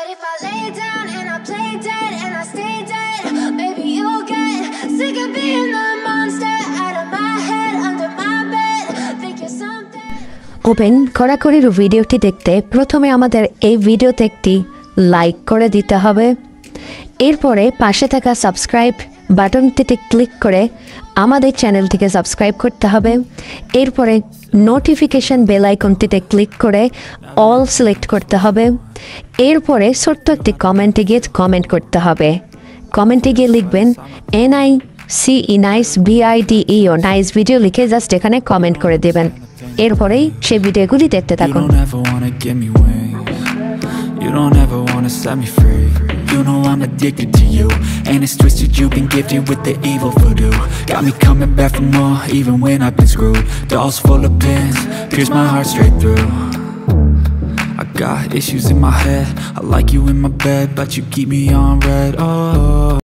But if I lay down and I play dead and I stay dead, maybe you'll get sick of being the monster out of my head, under my bed. Think you're something. Open কড়াকড়ির ভিডিওটি দেখতে প্রথমে আমাদের এই ভিডিওতে একটি like করে দিতে হবে। এরপরে পাশে থাকা সাবস্ক্রাইব বাটনটিতে ক্লিক করে আমাদের চ্যানেলটিকে সাবস্ক্রাইব করতে হবে। এরপরে নোটিফিকেশন বেল আইকনটিতে ক্লিক করে অল সিলেক্ট করতে হবে। এরপরে ছোট্ট একটি কমেন্টে গিয়ে কমেন্ট করতে হবে। কমেন্টে গিয়ে লিখবেন NICE nice BIDEO nice video লিখে জাস্ট এখানে কমেন্ট করে দেবেন। এরপরেই সেই ভিডিওগুলি দেখতে থাকুন। You don't ever wanna set me free. You know I'm addicted to you, and it's twisted, you've been gifted with the evil voodoo. Got me coming back for more, even when I've been screwed. Dolls full of pins, pierce my heart straight through. I got issues in my head, I like you in my bed, but you keep me on red, oh.